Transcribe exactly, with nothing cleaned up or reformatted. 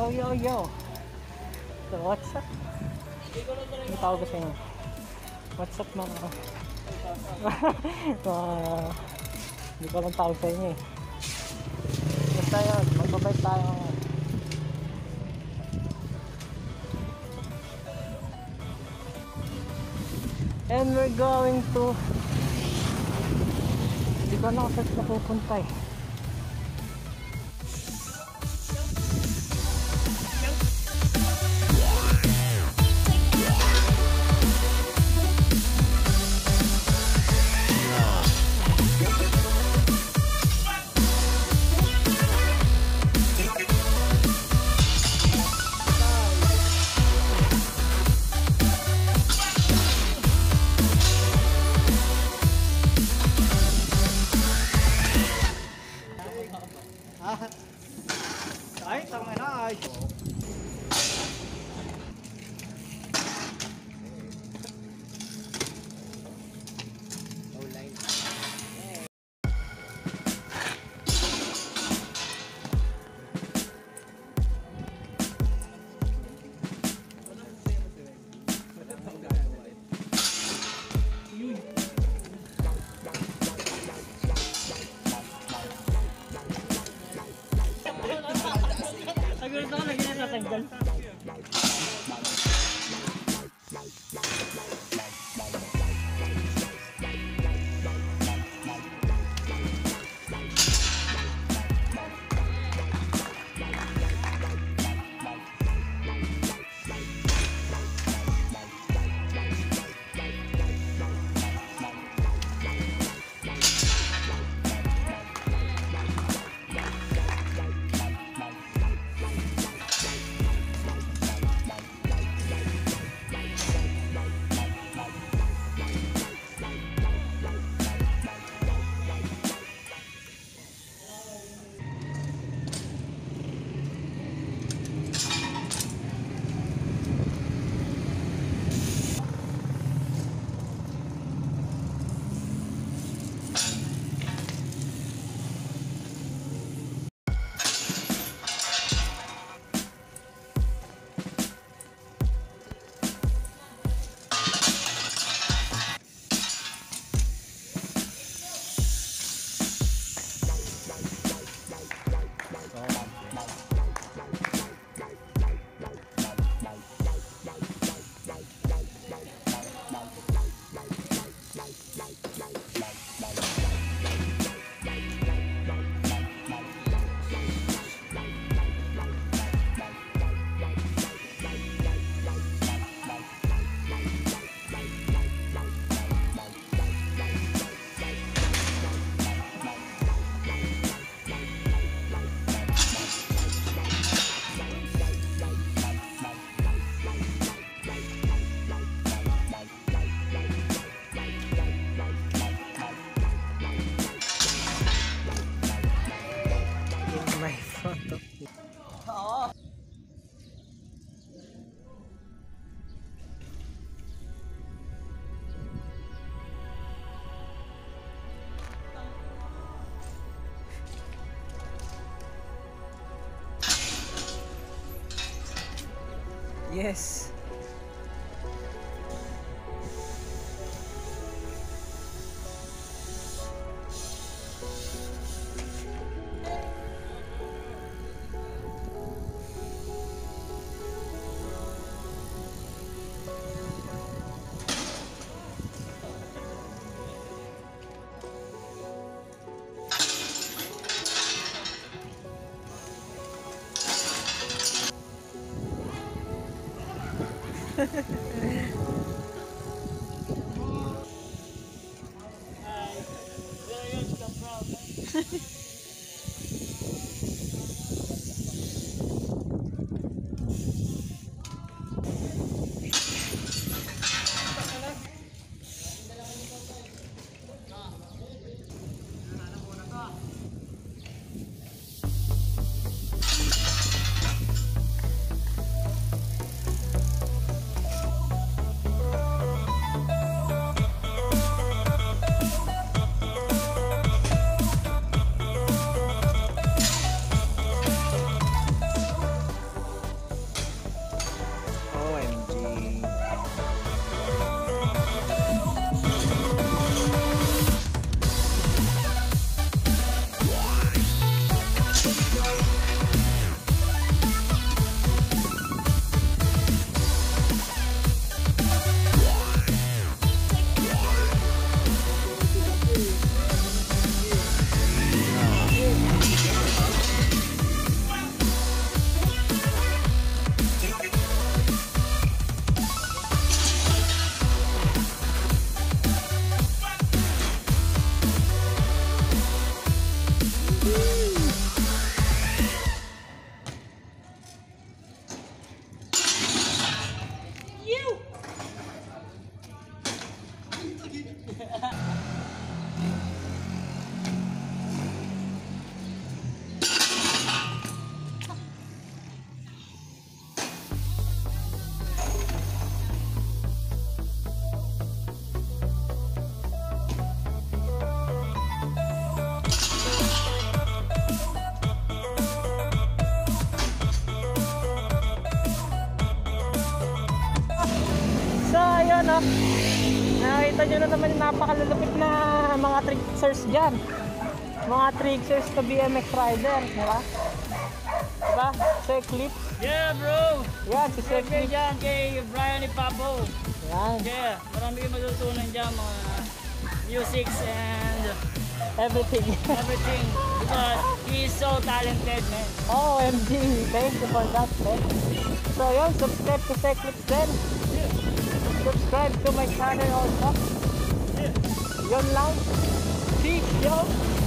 Yo, yo, yo. So, what's up? Ang tawag ko sa inyo. What's up, mga? uh, Hindi ko lang tawag sa inyo eh. Basta yun, magbabay tayo ngayon. And we're going to... Hindi ko na ako saan napupunta eh. Đấy, tao mày nó ơi. Siguro ito lagi na natanggal. My front of it. Oo. Yes. Kita nyo na naman yung napakalalapit na mga tricksers dyan. Mga tricksers na B M X rider, di ba? Diba? Cyclips. Yeah, bro! Yan, si Siyempre Cyclips. dyan kay Brian ni Papo. Yan, Yeah, marami kayong matutunan dyan, mga musics and everything. everything. Because he's so talented, man. Oh, M G, thank you for that, man. So yun, subscribe to Cyclips din. Subscribe to my channel also. Yeah. Yun lang. Peace, yo!